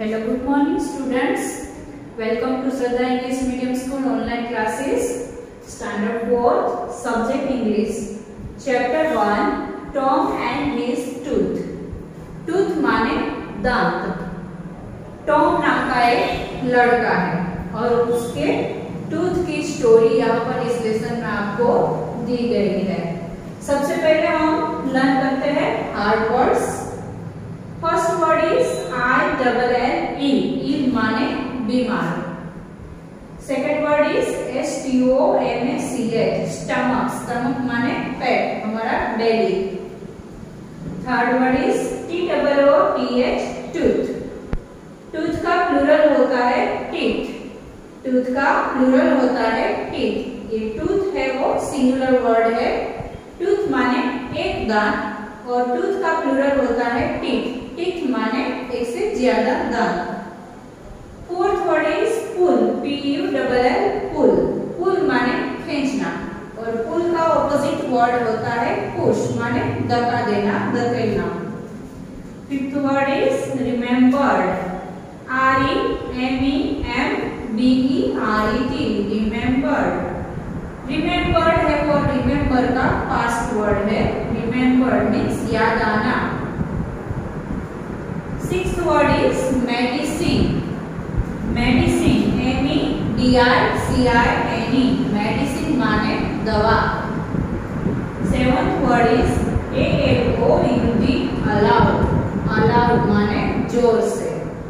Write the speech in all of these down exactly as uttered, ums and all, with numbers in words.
Hello, good morning students. Welcome to Shraddha English Medium School online classes. Standard fourth, subject English. Chapter one, Tom and his tooth. Tooth माने दांत. Tom नाम का एक लड़का है और उसके टूथ की स्टोरी यहाँ पर इस लेसन में आपको दी गई है। सबसे पहले हम लर्न करते हैं hard words. First word is I double L E, ill माने बीमार। Second word is S T O M A C H, stomach, stomach माने पेट, हमारा belly. Third word is T double O T H, tooth. Tooth का plural होता है teeth, tooth का plural होता है टीथ। ये टूथ है वो सिंगुलर वर्ड है। टूथ माने एक दांत और टूथ का प्लूरल होता है टीथ, टीथ माने एक से ज्यादा दांत। Fourth word is pull, P U double L, pull. Pull माने खींचना और पुल का ऑपोजिट वर्ड होता है पुश, माने धक्का देना, धकेलना। Fifth word is remembered, R E M E M B E R E T, remembered. Remembered है वो रिमेम्बर का पास्ट वर्ड है। रिमेम्बर्ड मीन्स याद आना। Sixth word is medicine, medicine, M E D I C I N E, medicine माने दवा। Seventh word is A L O U D, aloud, aloud माने जोर से।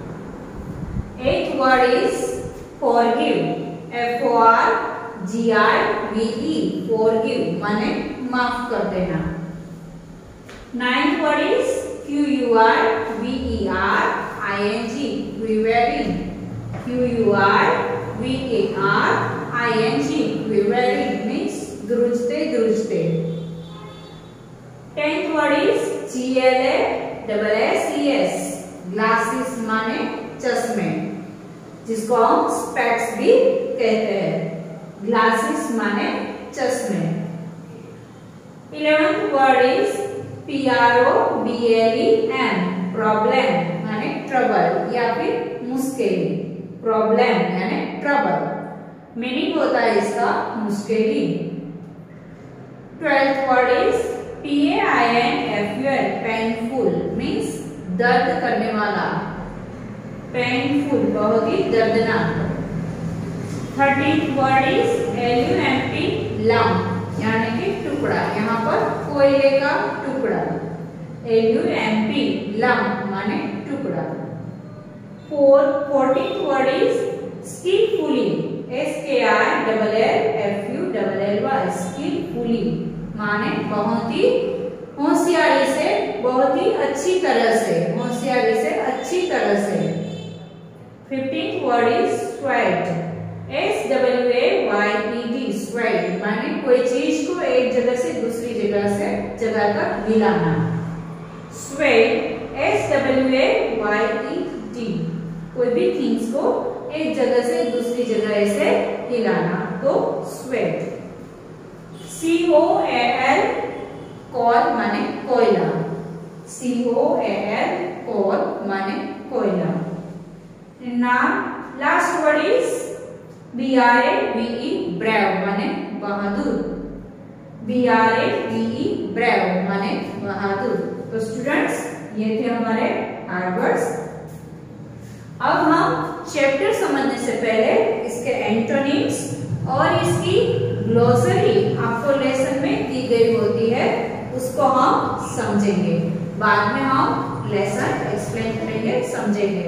Eighth word is forgive, F O R G I we E, forgive माने माफ कर देना। Ninth word is Q U R V E R I N G, quivering, Q U R V A R I N G, quivering means द्रुजते द्रुजते। Tenth word is G L A double S E S, glasses माने चश्मे, जिसको हम specs भी कहते हैं। Glasses माने चश्मे। Eleventh word is P R O B L E M, problem माने ट्रबल या फिर मुश्किल, प्रॉब्लम यानी ट्रबल, मीनिंग होता है इसका मुश्किल। Twelfth word is P A I N F U L, painful means दर्द करने वाला, पेनफुल बहुत ही दर्दनाक। Thirteenth word is L U M P, lump यानी कि टुकड़ा, यहाँ पर कोयले का टुकड़ा, L U M P, lump माने टुकड़ा। Four fourteenth word is skilfully, S K I double L F U double L Y, skilfully माने बहुत ही होशियारी से, बहुत ही अच्छी तरह से, होशियारी से अच्छी तरह से। Fifteenth word is sweat, S W A Y E T, sweat माने कोई चीज को एक जगह से दूसरी जगह से जगह तक हिलाना। Sweat, S W A Y E T, कोई भी थिंग्स को एक जगह से दूसरी जगह से हिलाना, तो sweat. C O A L, coal माने कोयला, सी ओ ए एल, कॉल माने कोयला। नाम last word is B R A V E, brave माने बहादुर, B R A V E, brave माने बहादुर। तो स्टूडेंट्स ये थे हमारे हार्ड वर्ड्स। अब हम चैप्टर समझने से पहले इसके एंटोनिम्स और इसकी ग्लोसरी आपको लेसन में दी गई होती है, उसको हम समझेंगे। बाद में हम लेसन एक्सप्लेन करेंगे, समझेंगे।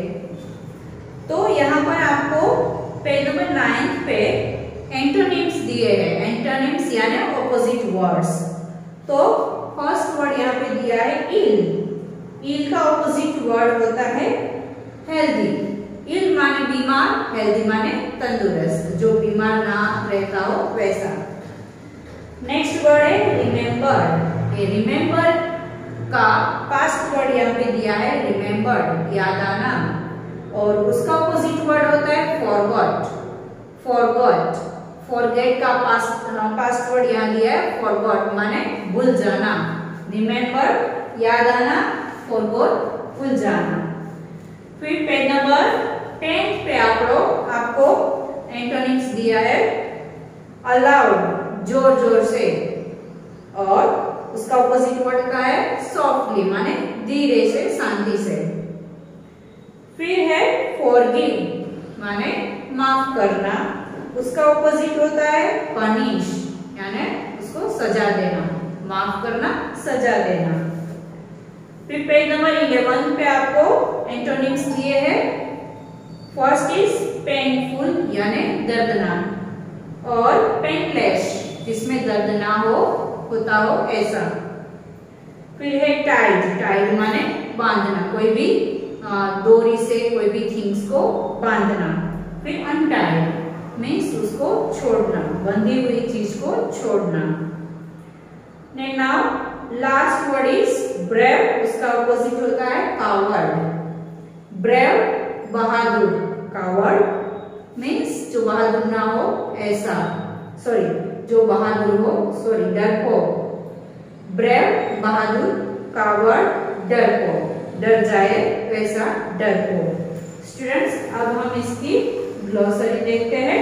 तो यहाँ पर आपको पेज नंबर नाइन पे एंटोनिम्स दिए हैं, एंटोनिम्स यानी ऑपोजिट वर्ड्स। तो फर्स्ट वर्ड यहाँ पे दिया है इल, इल का ऑपोजिट वर्ड होता है हेल्दी। इल माने बीमार, हेल्दी माने तंदुरुस्त, जो बीमार ना रहता हो वैसा। नेक्स्ट वर्ड है रिमेम्बर, ये रिमेम्बर का पास्ट वर्ड यहाँ पे दिया है रिमेम्बर्ड, याद आना, और उसका ऑपोजिट वर्ड होता है फॉरगॉट, फॉरगॉट, फॉरगेट का पास्ट पास्ट वर्ड यहाँ दिया है फॉरगॉट माने भूल जाना। रिमेम्बर याद आना, फॉरगॉट भूल जाना। फिर पेज नंबर टेन पे आप लोग आपको एंटोनिम्स दिया है अलाउड जोर जोर से, और उसका ऑपोजिट वर्ड का है सॉफ्टली माने धीरे से शांति से। फिर है फॉरगिव माने माफ करना, उसका ऑपोजिट होता है पनिश यानी उसको सजा देना, माफ करना सजा देना। फिर पेज नंबर इलेवन पे आपको एंटोनिम्स दिए हैं। फर्स्ट इज पेनफुल यानी दर्दनाक, और पेनलेस जिसमें दर्द ना हो होता हो ऐसा। फिर है टाइड, टाइड माने बांधना, कोई भी डोरी से कोई भी थिंग्स को बांधना। फिर अनटाइड मीन्स उसको छोड़ना, बंधी हुई चीज को छोड़ना। Now last word is brave, उसका ऑपोजिट होता है कावर्ड। ब्रेव बहादुर, कावर्ड मीन्स जो बहादुर ना हो ऐसा, सॉरी जो बहादुर हो, सॉरी डरपोक। ब्रेव बहादुर, कावर्ड डरपोक, डर जाए वैसा डरपोक। स्टूडेंट्स अब हम इसकी ग्लोसरी देखते हैं।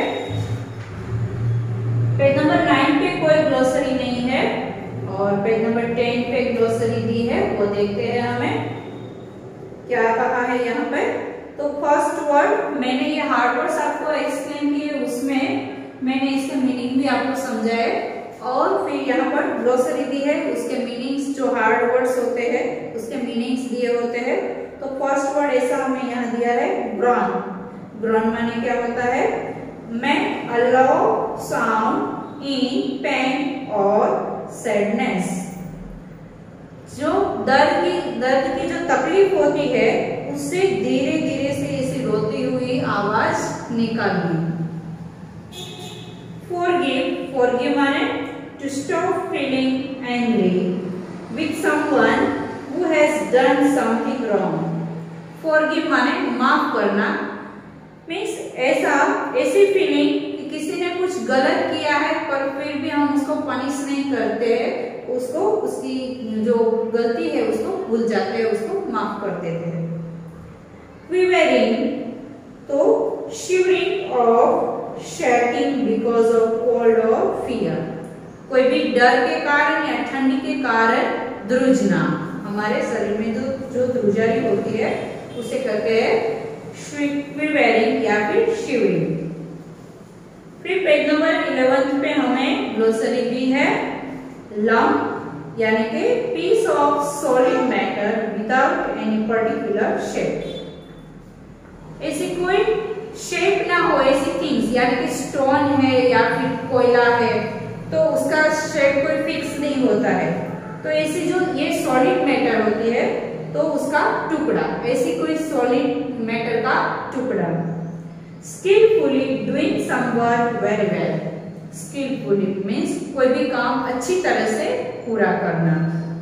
पेज नंबर नाइन पे कोई ग्लोसरी नहीं है, और पेज नंबर टेन पे ग्लोसरी दी है, वो देखते हैं हमें क्या कहा है यहाँ पे। तो फर्स्ट वर्ड मैंने ये हार्ड वर्ड्स आपको एक्सप्लेन किए, उसमें मैंने इसके मीनिंग भी आपको समझाए, और फिर यहाँ पर ग्लोसरी दी है, उसके मीनिंग्स जो हार्ड वर्ड्स होते हैं उसके मीनिंग्स दिए होते हैं। तो फर्स्ट वर्ड ऐसा हमें यहाँ दिया है ग्रॉन। ग्रॉन माने क्या होता है? मैं अलाउ साउंड इन पेन और सैडनेस, जो दर्द की दर्द की जो तकलीफ होती है उससे धीरे धीरे से ऐसी रोती हुई आवाज निकालनी। Forgive, forgive माने to stop feeling angry with someone who has done something wrong. Forgive माने माफ करना, मीन्स ऐसा ऐसी फीलिंग कि किसी ने कुछ गलत किया है पर फिर भी हम उसको पनिश नहीं करते हैं, उसको उसकी जो गलती है उसको भूल जाते हैं, उसको माफ कर देते हैं। Quivering तो shivering of shaking because of cold or fear, कोई भी डर के कारण या ठंडी के कारण ध्रुजना, हमारे शरीर में जो जो ध्रुजारी होती है उसे कहते हैं क्विवेरिंग या फिर शिवरिंग। फिर पेज नंबर इलेवन पे हमें ग्लोसरी भी है। लम्प यानी कि piece of solid matter without any particular shape, ऐसी कोई शेप ना हो, ऐसी थिंग्स यानी कि स्टोन है या फिर कोयला है तो उसका शेप कोई फिक्स नहीं होता है, तो ऐसी जो ये सॉलिड मैटर होती है तो उसका टुकड़ा, ऐसी कोई सॉलिड मैटर का टुकड़ा। Skilfully doing some work very well, skilfully means कोई भी काम अच्छी तरह से पूरा करना।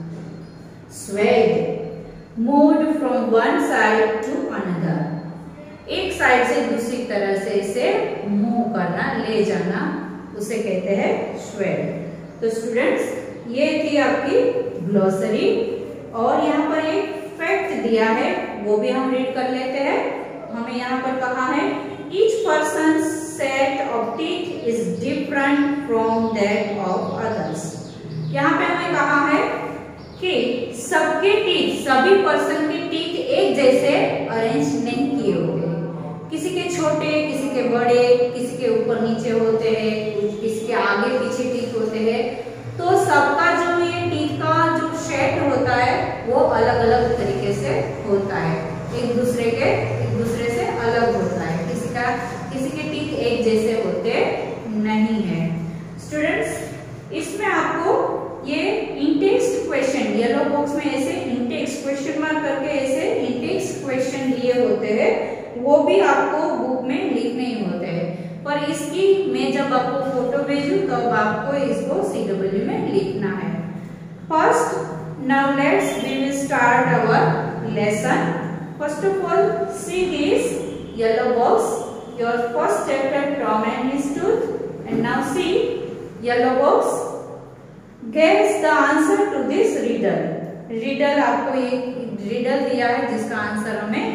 Swayed moved from one side to another, एक साइड से दूसरी तरह से इसे मूव करना, ले जाना, उसे कहते हैं स्वेड। तो स्टूडेंट्स ये थी आपकी ग्लोसरी, और यहाँ पर एक फैक्ट दिया है वो भी हम रीड कर लेते हैं। हमें यहाँ पर कहा है each person set of teeth is different from that of others. यहाँ पे हमें कहा है कि सबके टीथ, सभी पर्सन के टीथ एक जैसे अरेंज नहीं किए होते, किसी के छोटे, किसी के बड़े, किसी के ऊपर नीचे होते हैं, किसी के आगे पीछे टीथ होते हैं, तो सबका जो ये टीथ का जो शेप होता है वो अलग अलग तरीके से होता है, एक दूसरे के एक दूसरे से अलग होता है, किसी का किसी के टीथ एक जैसे होते नहीं है। स्टूडेंट्स इसमें आपको ये इंटेक्स्ट क्वेश्चन, येलो बॉक्स में ऐसे इंटेक्स्ट क्वेश्चन मार्क करके ऐसे इंटेक्स्ट क्वेश्चन दिए होते हैं, वो भी आपको बुक में लिखने ही होते हैं, पर इसकी मैं जब आपको फोटो भेजूं तब तो आपको इसको सी डब्ल्यू में लिखना है। First now let's we will start our lesson. First of all see this yellow box, your first chapter Tom and his tooth, and now see yellow box, guess the answer to this riddle. Riddle आपको एक riddle दिया है जिसका answer हमें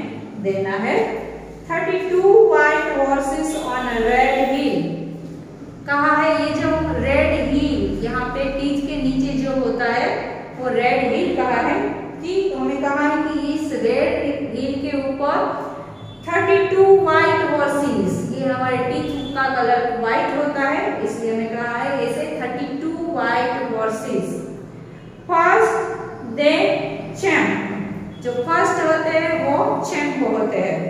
देना है। Thirty two white horses on a red hill. कहा है ये जो रेड हिल, यहाँ पे टीच के नीचे जो होता है वो रेड हिल कहा है। ठीक, तो हमें कहा है कि इस रेड हिल के ऊपर थर्टी टू वाइट हॉर्सेस, ये हमारे टीच का कलर व्हाइट होता है इसलिए हमें कहा है ऐसे thirty two white horses. First they champ, जो फर्स्ट होते हैं वो चैंप होते हैं।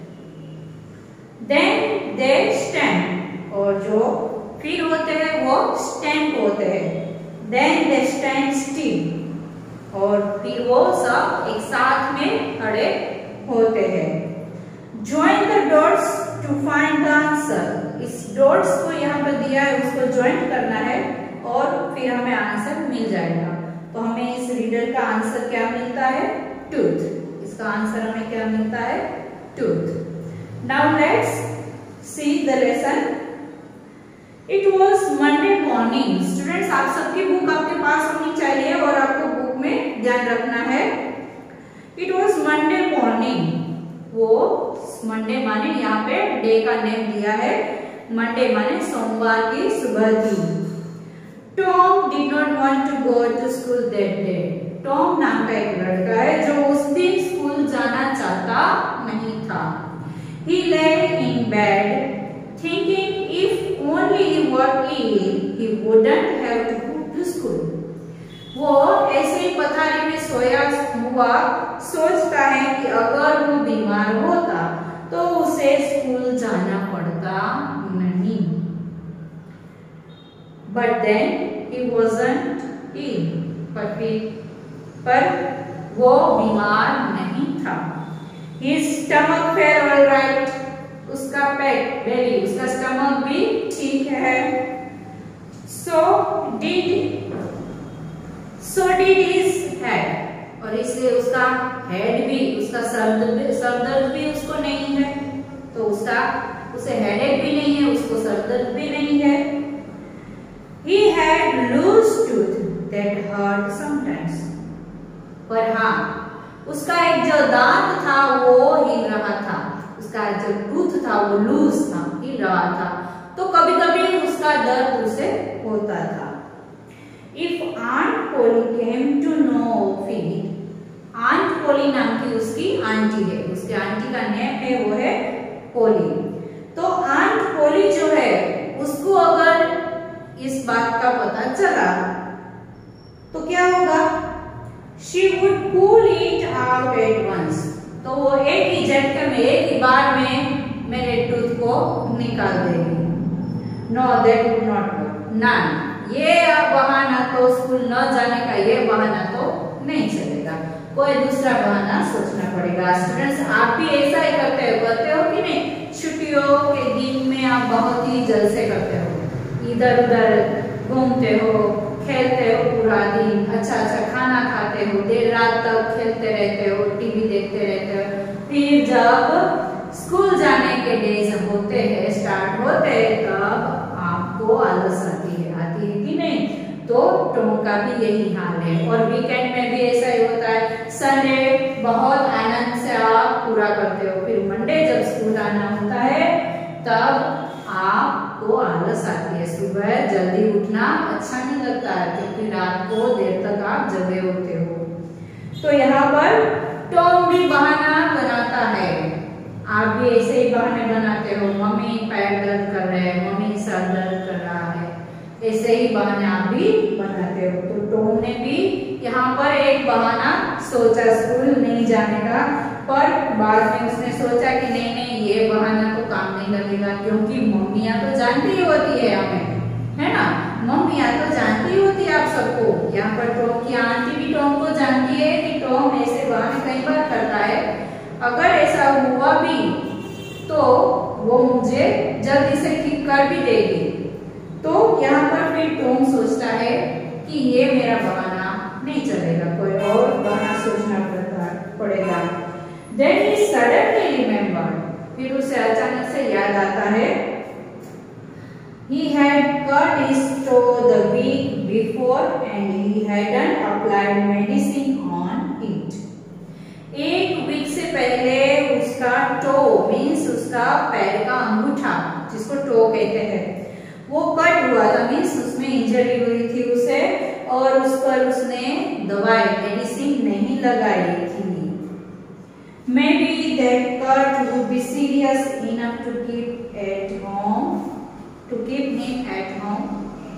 देन दे स्टैंड, और जो फिर होते हैं वो स्टैंड होते हैं। देन दे स्टैंड स्टिल, और फिर वो सब एक साथ में खड़े होते हैं। Join the dots to find the answer, इस डॉट्स को यहाँ पर दिया है उसको ज्वाइन करना है और फिर हमें आंसर मिल जाएगा। तो हमें इस रीडर का आंसर क्या मिलता है? टूथ। इसका आंसर हमें क्या मिलता है? Tooth. Now let's see the lesson. It was Monday morning. Students, आप सबकी बुक आपके पास होनी चाहिए और आपको बुक में ध्यान रखना है। इट वॉज मंडे मॉर्निंग, वो मंडे माने यहाँ पे डे का नेम दिया है, मंडे माने सोमवार की सुबह थी। Tom did not want to go to school that day. Tom नाम का एक लड़का है जो उस दिन स्कूल जाना चाहता नहीं था। He lay in bed thinking if only he were ill, he wouldn't have to go to school. वो ऐसे ही पथारी में सोया हुआ सोचता है कि अगर वो बीमार होता तो उसे स्कूल जाना पड़ता नहीं। But then he wasn't ill. पर पर वो बीमार नहीं था। His stomach felt all right. उसका पेट बेली, उसका स्टमक भी ठीक है। So did So did his head. और इसलिए उसका हेड भी, उसका सरदर्द सरदर्द भी उसको नहीं है। तो उसका उसे हेडेक भी नहीं है, उसको सरदर्द भी नहीं है। He had loose tooth that hurt sometimes. पर हाँ, उसका एक जो दांत था वो हिल रहा था, उसका जो टूथ था वो लूज था, हिल रहा था, तो कभी कभी उसका दर्द उसे होता था। If Aunt Polly came to know of it, Aunt Polly नाम की उसकी आंटी है, उसके आंटी का नेम है वो है पोली। तो Aunt Polly जो है उसको अगर इस बात का पता चला तो क्या होगा? She would pull it out at once. तो वो एक ही झटके में, एक ही बार में मेरे टूथ को निकाल देगी। No, that would not work. None. ये बहाना तो स्कूल न जाने का ये बहाना तो नहीं चलेगा, कोई दूसरा बहाना सोचना पड़ेगा। स्टूडेंट्स, आप भी ऐसा ही करते हो करते हो कि नहीं? छुट्टियों के दिन में आप बहुत ही जलसे करते हो, इधर उधर घूमते हो, खेलते हो पूरा दिन, अच्छा अच्छा खाना खाते हो, देर रात तक खेलते रहते हो, टीवी देखते रहते हो। फिर जब स्कूल जाने के डेज होते हैं, स्टार्ट होते हैं, तब आपको आलस आती है, आती है कि नहीं? तो टॉम का भी यही हाल है। और वीकेंड में भी ऐसा ही होता है। संडे बहुत आनंद से आप पूरा करते हो, फिर मंडे जब स्कूल आना होता है तब आपको आलस आती है, सुबह जल्दी उठना अच्छा नहीं लगता है क्योंकि रात को देर तक आप जगे होते हो। तो यहाँ पर टॉम भी बहाना बनाता है, आप भी ऐसे ही बहाने बनाते हो। मम्मी पैर दर्द कर रहे हैं, मम्मी सर दर्द कर रहा है, ऐसे ही बहाने आप भी बनाते हो। तो टॉम ने भी यहाँ पर एक बहाना सोचा स्कूल नहीं जाने का, पर बाद में उसने सोचा कि नहीं नहीं ये बहाना तो काम नहीं लगेगा क्योंकि मम्मियाँ तो जानती ही होती है हमें, है ना? मम्मियाँ तो जानती ही होती है आप सबको। यहाँ पर टॉम की आंटी भी टॉम को जानती है कि टॉम ऐसे बहाने कई बार करता है, अगर ऐसा हुआ भी तो वो मुझे जल्दी से ठीक कर भी देगी। तो यहाँ पर फिर टॉम सोचता है कि ये मेरा बहाना नहीं चलेगा, कोई और बहाना सोचना पड़ेगा। Then he suddenly remembered, फिर उसे अचानक से याद आता है, he had cut his toe the week before and he hadn't applied medicine on it. एक वीक से पहले उसका उसका पैर का अंगूठा, जिसको टो कहते हैं, वो कट हुआ था, मीन्स उसमें इंजरी हुई थी उसे, और उस पर उसने दवाई मेडिसिन नहीं लगाई थी। Maybe that cut would be serious enough to keep at home, to keep him at home.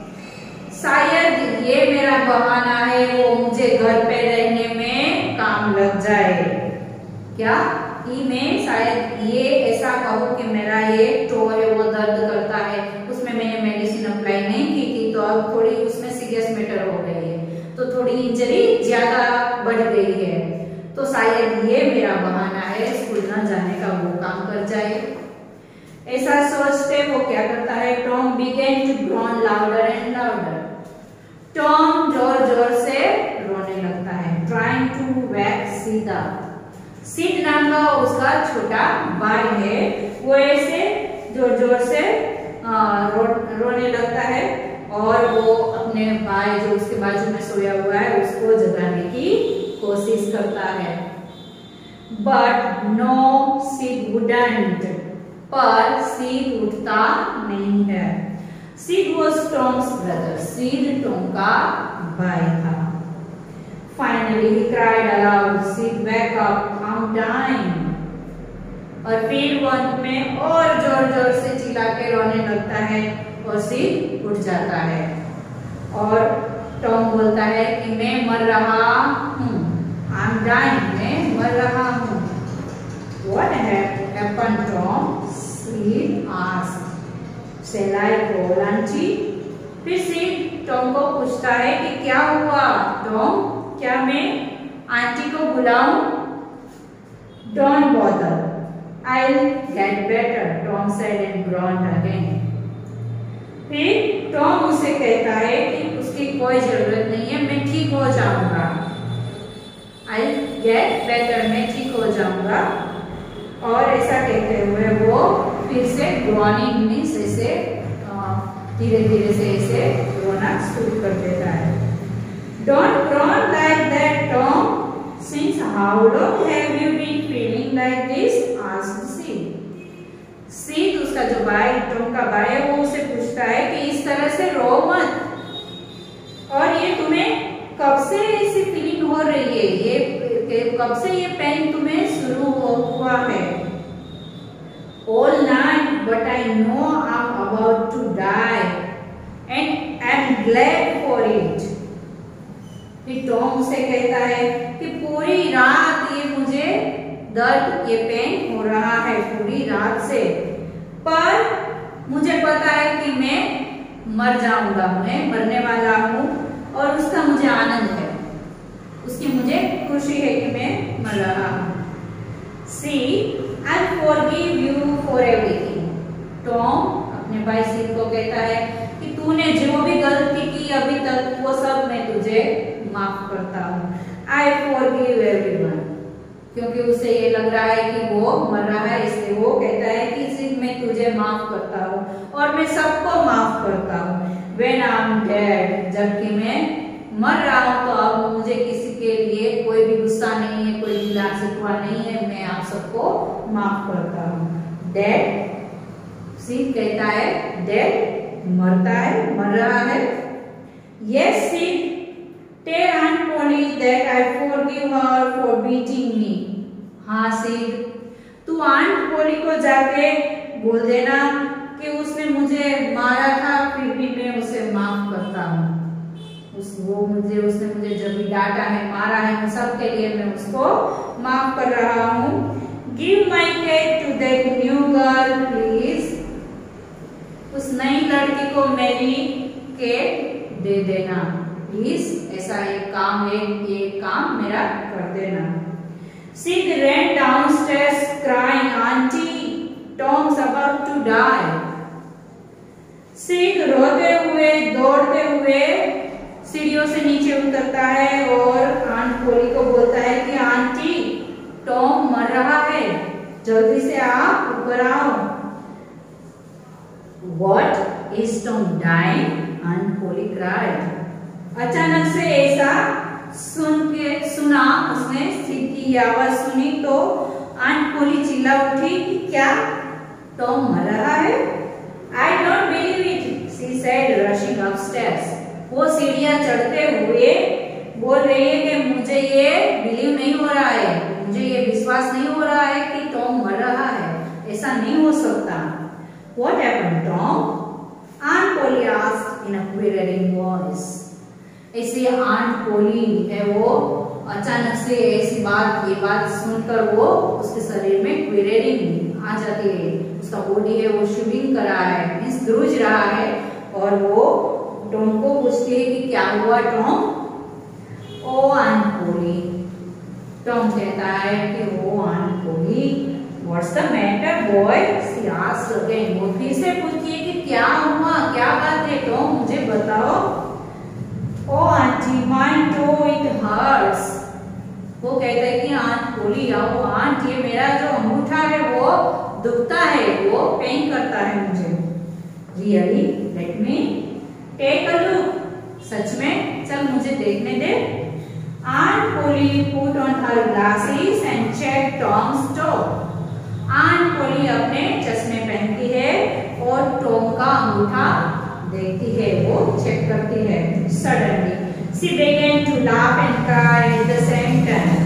शायद ये मेरा बहाना है, वो मुझे घर पे रहने में काम लग जाए। क्या कि मैं शायद ये ऐसा कहूँ कि मेरा ये टो है वो दर्द करता है, उसमें मैंने मेडिसिन अप्लाई नहीं की थी, तो अब थोड़ी उसमें सीरियस मैटर हो गई है, तो थोड़ी इंजरी ज्यादा बढ़ गई है, तो शायद ये मेरा बहाना है स्कूल न जाने का, वो काम कर जाए। ऐसा सोचते वो क्या करता है, Tom began to groan louder and louder. Tom जोर जोर से रोने लगता है। Trying to wake Sid up. सिद नाम का उसका छोटा भाई है, वो ऐसे जोर जोर से रो, रोने लगता है, और वो अपने भाई जो उसके बाजू में सोया हुआ है उसको जगाने की कोशिश करता है। बट नो सिड वुडंट, पर सिद उठता नहीं है। Sid was Tom's brother, Sid Tom का भाई था। Finally he cried aloud, Sid wake up, I'm dying. और फिर वो अंत में और जोर जोर से चिल्ला के रोने लगता है, और सिद उठ जाता है, और टॉम बोलता है कि मैं मर रहा हूँ, I'm dying, मैं मर रहा हूँ। What happened, Tom? Sid asked. Shall I call auntie? फिर सिड टॉम को पूछता है कि क्या हुआ टॉम, क्या मैं आंटी को बुलाऊं? Don't bother, I'll get better, Tom said and groaned again. फिर टॉम उसे कहता है कि उसकी कोई जरूरत नहीं है, मैं ठीक हो जाऊंगा। I'll get better, मैं ठीक हो जाऊंगा। और ऐसा कहते हुए वो फिर से groaning मीन्स ऐसे धीरे धीरे से ऐसे रोना शुरू कर देता है। Don't groan like that, Tom. Since how long have you been feeling like this? asked Sid. Sid उसका जो भाई टॉम का भाई है वो उसे पूछता है कि इस तरह से रो मत, और ये तुम्हें कब से ऐसी फीलिंग हो रही है, ये कब से ये पेन तुम्हें शुरू हुआ है? All night, but I know I'm about to die, and I'm glad for it. फिर टॉम उसे कहता है कि पूरी रात ये मुझे दर्द, ये पेन हो रहा है पूरी रात से, पर मुझे पता है कि मैं मर जाऊंगा, मैं मरने वाला हूँ, और उसका मुझे आनंद है, उसकी मुझे खुशी है कि मैं मर रहा हूँ। See, I'll forgive you for everything. Tom अपने भाई सिड को कहता है कि तूने जो भी गलती की अभी तक वो सब मैं तुझे माफ करता हूँ। I forgive everyone. क्योंकि उसे ये लग रहा है कि वो मर रहा है, इसलिए वो कहता है कि सिर्फ मैं तुझे माफ करता हूँ और मैं सबको माफ करता हूँ। When I'm dead, जबकि मैं मर रहा हूँ तो अब मुझे किसी के लिए कोई भी गुस्सा नहीं है, कोई गिला शिकवा नहीं है, मैं आप सबको माफ करता हूँ। Dead, सिड कहता है dead मरता है, मर रहा है। Yes, Sid. Tell Aunt Polly that I forgive her for beating me. हाँ सिड, तू आंट पोली को जाके बोल देना कि उसने मुझे मारा था, फिर भी मैं उसे माफ करता हूँ। उस वो मुझे उसने मुझे जब भी डांटा है, मारा है, उन सब के लिए मैं उसको माफ कर रहा हूँ। Give my cat to that new girl, please. उस नई लड़की को मेरी केक दे देना प्लीज, ऐसा एक काम है, ये काम मेरा कर देना। Sid ran downstairs crying, Auntie, Tom's about to die. Sid रोते हुए दौड़ते हुए सीढ़ियों से नीचे उतरता है और आंट पोली को बोलता है कि आंटी, टॉम मर रहा है, जल्दी से आप ऊपर आओ। What, is Tom dying? Aunt Polly cried. अचानक से ऐसा सुन के सुना उसने सिड की आवाज सुनी तो आंट पोली चिल्ला उठी कि क्या टॉम मर रहा है? I don't believe it, she said, rushing upstairs. वो सीढ़ियां चढ़ते हुए बोल रही है कि मुझे ये बिलीव नहीं हो रहा है, मुझे ये विश्वास नहीं हो रहा है कि टॉम मर रहा है, ऐसा नहीं हो सकता। What happened, Tom? Aunt Polly asked in a quivering voice. इसलिए आंट पोली है वो अचानक से ऐसी बात ये बात सुनकर वो उसके शरीर में क्वेरिंग आ जाती है, उसका बॉडी है वो शिवरिंग कर रहा है, मींस ध्रुज रहा है, और वो टॉम को पूछती है कि क्या हुआ Tom? Oh Aunt Polly, Tom कहता है कि oh Aunt Polly, what's the matter boy? She asked again, वो फिर से पूछती है कि क्या हुआ, क्या बात है टॉम, मुझे बताओ। Oh aunty, my toe it hurts, वो कहता है कि आंट पोली आओ आंट, ये मेरा जो अंगूठा है वो दुखता है, वो पेन करता है मुझे। Really? Let me take a look, सच में? चल मुझे देखने दे। Aunt Polly put on her glasses and check Tom's toe. Aunt Polly अपने चश्मे पहनती है और टॉम का अंगूठा देखती है, वो चेक करती है। Suddenly, she began to laugh and cry at the same time.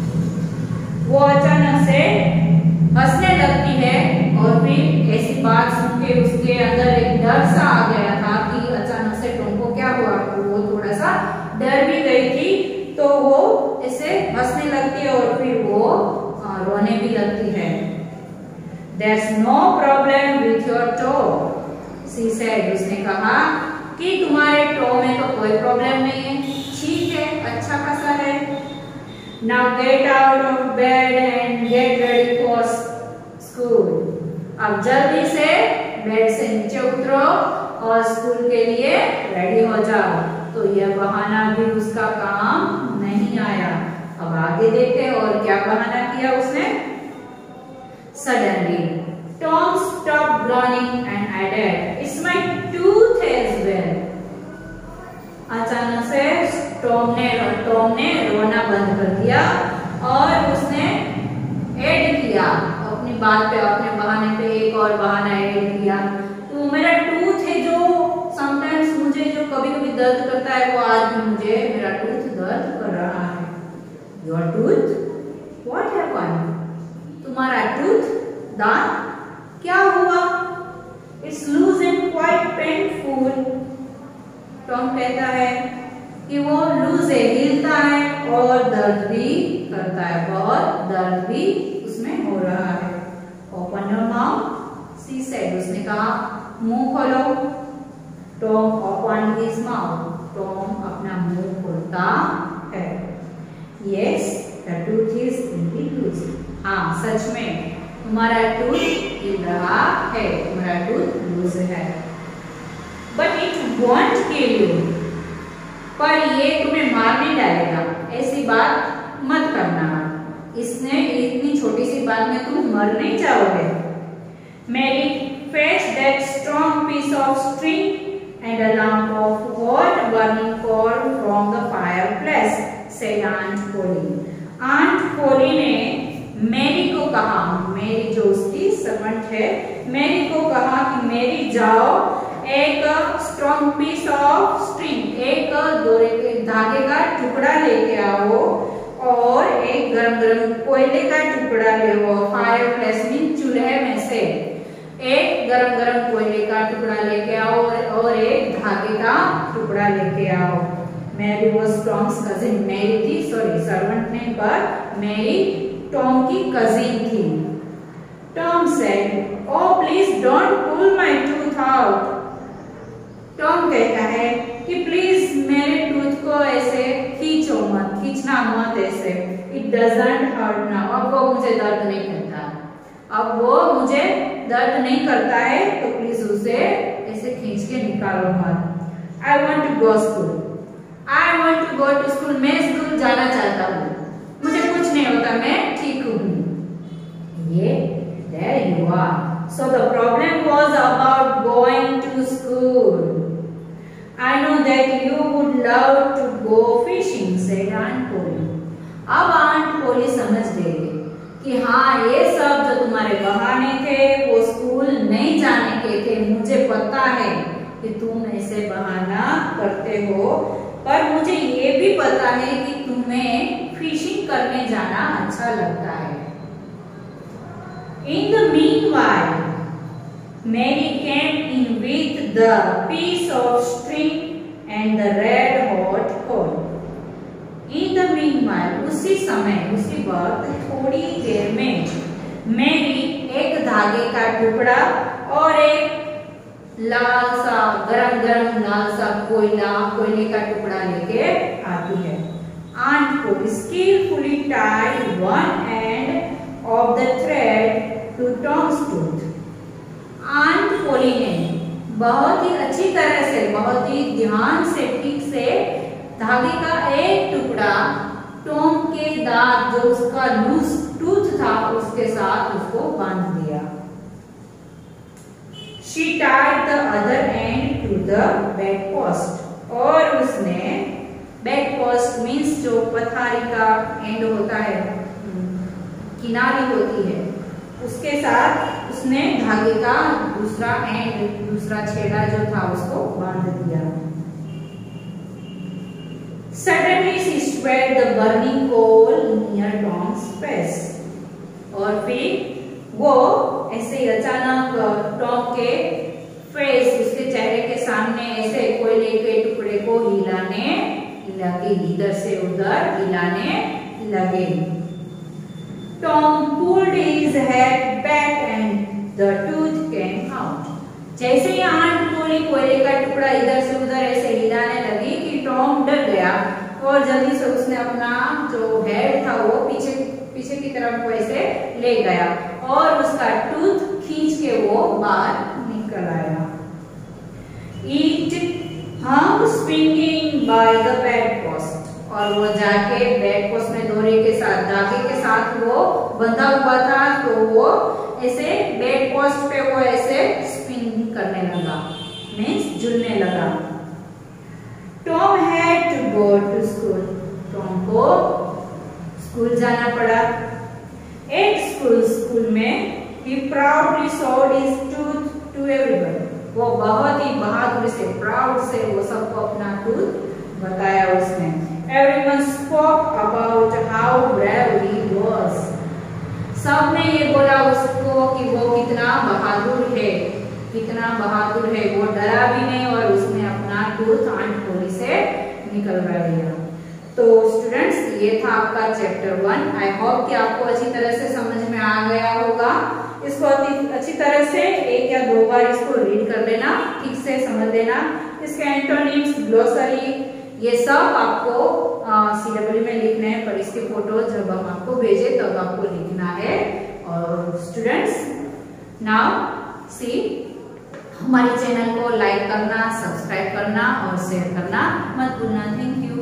वो अचानक से हंसने लगती है और फिर ऐसी बात सुन के उसके अंदर एक डर सा आ गया था कि अचानक से टॉम को क्या हुआ, वो थोड़ा सा डर भी गई थी, तो वो ऐसे हंसने लगती है और फिर वो रोने भी लगती है। There's no problem with your toe, she said. उसने कहा कि तुम्हारे टो में तो कोई प्रॉब्लम नहीं है, ठीक है, अच्छा खासा है। Now get out of bed and get ready for school. अब जल्दी से बेड से नीचे उतरो और स्कूल के लिए रेडी हो जाओ। तो यह बहाना भी उसका काम नहीं आया। अब आगे देखते हैं और क्या बहाना किया उसने। Suddenly, Tom stopped groaning and added, "It's my tooth as well." अचानक से टॉम ने टॉम ने रोना बंद कर दिया और उसने ऐड किया अपनी बात पे, अपने बहाने पे एक और बहाना ऐड किया। तो मेरा टूथ है जो समटाइम्स मुझे जो कभी कभी दर्द करता है, वो आज भी मुझे मेरा टूथ दर्द कर रहा है। Your tooth? What happened? तुम्हारा टूथ, दांत, क्या हुआ? It's loose and quite painful. Tom कहता है कि वो लूज है, हिलता है और दर्द भी करता है, बहुत दर्द भी उसमें हो रहा है। Open your mouth, she said. उसने कहा मुंह खोलो। Tom opened his mouth. Tom अपना मुंह खोलता है। Yes, the tooth is indeed loose. हाँ, सच में तुम्हारा टूथ हिल रहा है, तुम्हारा टूथ लूज है। But it won't kill you. पर ये तुम्हें मार नहीं डालेगा, ऐसी बात मत करना। इसने इतनी छोटी सी बात में तुम मर नहीं जाओगे। Mary fetched that strong piece of string and a lump of hot burning coal from the fireplace, said Aunt Polly. Aunt Polly ने मैरी को कहा, मैरी जो उसकी सर्वेंट है, मैरी को कहा कि मैरी जाओ एक स्ट्रॉन्ग पीस ऑफ स्ट्रिंग, एक डोरे के धागे का टुकड़ा लेके आओ और एक गरम गरम कोयले का टुकड़ा ले आओ। फायर प्लेस मीन चूल्हे में से एक गरम गरम कोयले का टुकड़ा लेके आओ और एक धागे का टुकड़ा लेके आओ। Mary was Tom's cousin, Mary थी, सॉरी सर्वेंट ने, पर मैरी टॉम की कजिन थी। Tom said, "Oh please don't pull my tooth out." Tom कहता है कि प्लीज मेरे टूथ को ऐसे खींचो मत, खींचना मत ऐसे। इट डजंट हर्ट नाउ, अब वो मुझे दर्द नहीं करता, अब वो मुझे दर्द नहीं करता है, तो प्लीज उसे ऐसे खींच के निकालो मत। I want to go school, I want to go to school, मैं स्कूल जाना चाहता हूँ, मुझे कुछ नहीं होता, मैं ठीक हूँ। ये there you are. So the problem was about going to school. I know that you would love to go fishing, said Aunt Polly. अब Aunt Polly समझ गई कि हाँ, ये सब जो तुम्हारे बहाने थे वो स्कूल नहीं जाने के थे, मुझे पता है कि तुम ऐसे बहाना करते हो, पर मुझे ये भी पता है कि तुम्हें फिशिंग करने जाना अच्छा लगता है। In the meanwhile, Mary came in with the piece of string and the red hot coal. In the meanwhile, उसी समय, उसी वक्त, थोड़ी देर में मैरी एक धागे का टुकड़ा और एक लाल सा गरम गरम लाल सा कोयला कोयले का टुकड़ा लेके आती है। Aunt Polly skillfully tied one end of the thread to Tom's tooth. Aunt Polly ने बहुत ही अच्छी तरह से, बहुत ही ध्यान से, ठीक से धागे का एक टुकड़ा टॉम के दांत, जो उसका लूज टूथ था, उसके साथ उसको बांध दिया। She tied the other end to the bedpost. और उसने bedpost means जो पथारी का एंड होता है, किनारी होती है, उसके साथ उसने धागे का दूसरा एंड, दूसरा छेड़ा जो था, उसको बांध दिया। Suddenly she spread the burning coal near Tom's face. और फिर वो ऐसे ही अचानक टॉम के फेस, उसके चेहरे के सामने ऐसे कोयले के टुकड़े को हिलाने लगे, इधर से उधर हिलाने लगे। Tom pulled his head back and the tooth came out. जैसे ही आंट पोली कोयले का टुकड़ा इधर से उधर ऐसे हिलाने लगी कि टॉम डर गया और जल्दी से उसने अपना जो हेड था वो पीछे पीछे की तरफ को ऐसे ले गया और उसका टूथ खींच के वो बाहर निकल आया। It hung swinging by the bedpost. और वो जाके बेडपोस्ट में डोरे के साथ, धागे के साथ वो बंधा हुआ था, तो वो ऐसे बेडपोस्ट पे वो ऐसे स्पिन करने लगा, मीन्स झूलने लगा। Tom had to go to school. Tom को स्कूल जाना पड़ा। At school, स्कूल में he proudly showed his tooth to everyone. वो बहुत ही बहादुरी से, प्राउड से वो सबको अपना टूथ बताया उसने। Everyone spoke about how brave he was. सब ने ये बोला उसको कि वो कितना बहादुर है, कितना बहादुर है, वो डरा भी नहीं और उसने अपना टूथ आंट पोली से निकलवा लिया। तो स्टूडेंट्स, ये था आपका चैप्टर वन। आई होप कि आपको अच्छी तरह से समझ में आ गया होगा। इसको अच्छी तरह से एक या दो बार इसको रीड कर लेना, ठीक से समझ लेना। इसके एंटोनिम्स, ग्लोसरी, ये सब आपको सी डब्ल्यू में लिखना है, पर इसके फोटो जब हम आपको भेजे तब आपको लिखना है। और स्टूडेंट्स, नाउ सी, हमारे चैनल को लाइक करना, सब्सक्राइब करना और शेयर करना मत भूलना। Thank you.